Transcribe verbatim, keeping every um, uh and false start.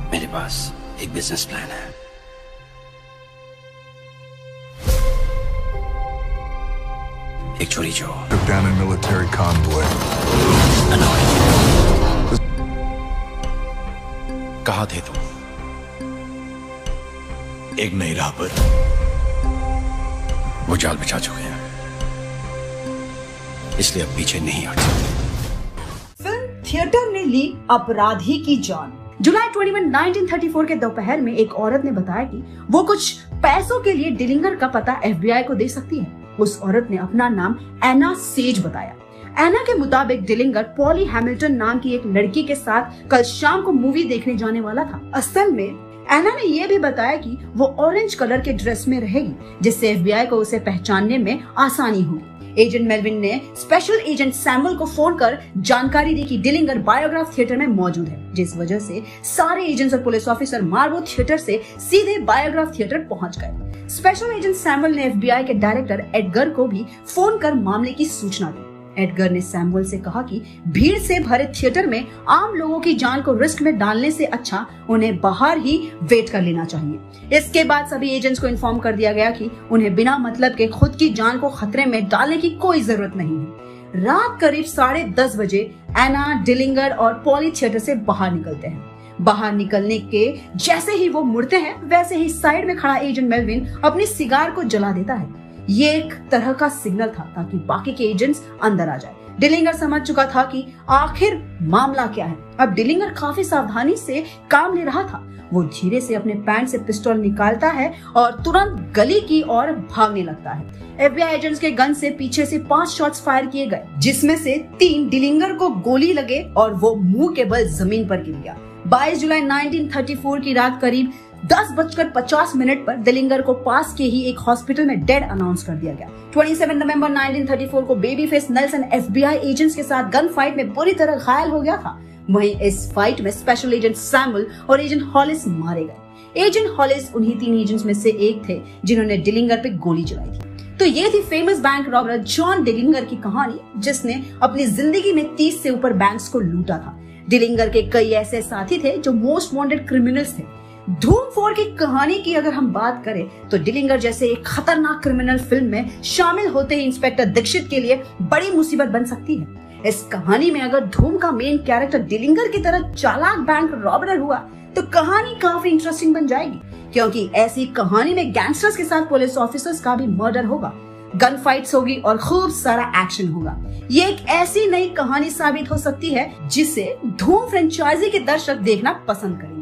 मेरे पास एक business plan है। एक चोरी जो down a military convoy. कहाँ थे तुम? एक नई राह पर वो जाल बिछा चुके हैं, इसलिए अब पीछे नहीं हट सकते। फिल्म थिएटर ने ली अपराधी की जान। जुलाई इक्कीस, उन्नीस सौ चौंतीस के दोपहर में एक औरत ने बताया कि वो कुछ पैसों के लिए डिलिंगर का पता एफबीआई को दे सकती है। उस औरत ने अपना नाम एना सेज बताया। एना के मुताबिक डिलिंगर पॉली हैमिल्टन नाम की एक लड़की के साथ कल शाम को मूवी देखने जाने वाला था। असल में एना ने यह भी बताया कि वो ऑरेंज कलर के ड्रेस में रहेगी, जिससे एफबीआई को उसे पहचानने में आसानी होगी। एजेंट मेलविन ने स्पेशल एजेंट सैमुअल को फोन कर जानकारी दी कि डिलिंगर बायोग्राफ थिएटर में मौजूद है, जिस वजह से सारे एजेंट्स और पुलिस ऑफिसर मार्वो थिएटर से सीधे बायोग्राफ थिएटर पहुंच गए। स्पेशल एजेंट सैमुअल ने एफबीआई के डायरेक्टर एडगर को भी फोन कर मामले की सूचना दी। एडगर ने सैमुअल से कहा कि भीड़ से भरे थिएटर में आम लोगों की जान को रिस्क में डालने से अच्छा उन्हें बाहर ही वेट कर लेना चाहिए। इसके बाद सभी एजेंट्स को इन्फॉर्म कर दिया गया कि उन्हें बिना मतलब के खुद की जान को खतरे में डालने की कोई जरूरत नहीं है। रात करीब साढ़े दस बजे एना, डिलिंगर और पॉली थिएटर से बाहर निकलते हैं। बाहर निकलने के जैसे ही वो मुड़ते हैं, वैसे ही साइड में खड़ा एजेंट मेलविन अपनी सिगार को जला देता है। ये एक तरह का सिग्नल था ताकि बाकी के एजेंट्स अंदर आ जाए। डिलिंगर समझ चुका था कि आखिर मामला क्या है। अब डिलिंगर काफी सावधानी से काम ले रहा था। वो धीरे से अपने पैंट से पिस्टल निकालता है और तुरंत गली की ओर भागने लगता है। एफबीआई एजेंट्स के गन से पीछे से पांच शॉट्स फायर किए गए, जिसमें से तीन डिलिंगर को गोली लगे और वो मुंह के बल जमीन पर गिर गया। बाईस जुलाई उन्नीस सौ चौंतीस की रात करीब दस बजकर पचास मिनट पर डिलिंगर को पास के ही एक हॉस्पिटल में डेड अनाउंस कर दिया गया। सत्ताईस नवंबर उन्नीस सौ चौंतीस को Baby Face Nelson FBI agents के साथ गन फाइट में बुरी तरह घायल हो गया था। वहीं इस फाइट में स्पेशल एजेंट सैमुअल और एजेंट हॉलिस मारे गए। एजेंट हॉलिस उन्हीं तीन एजेंट्स में से एक थे जिन्होंने डिलिंगर पे गोली चलाई थी। तो ये थी famous bank robber John Dillinger की कहानी, जिसने अपनी जिंदगी में तीस से ऊपर बैंक्स को लूटा था। डिलिंगर के कई ऐसे साथी थे जो मोस्ट वांटेड क्रिमिनल्स थे। धूम फोर की कहानी की अगर हम बात करें तो डिलिंगर जैसे एक खतरनाक क्रिमिनल फिल्म में शामिल होते ही इंस्पेक्टर दीक्षित के लिए बड़ी मुसीबत बन सकती है। इस कहानी में अगर धूम का मेन कैरेक्टर डिलिंगर की तरह चालाक बैंक रॉबर हुआ तो कहानी काफी इंटरेस्टिंग बन जाएगी, क्योंकि ऐसी कहानी में गैंगस्टर्स के साथ पुलिस ऑफिसर्स का भी मर्डर होगा, गन फाइट्स होगी और खूब सारा एक्शन होगा। ये एक ऐसी नई कहानी साबित हो सकती है जिसे धूम फ्रेंचाइजी के दर्शक देखना पसंद करेंगे।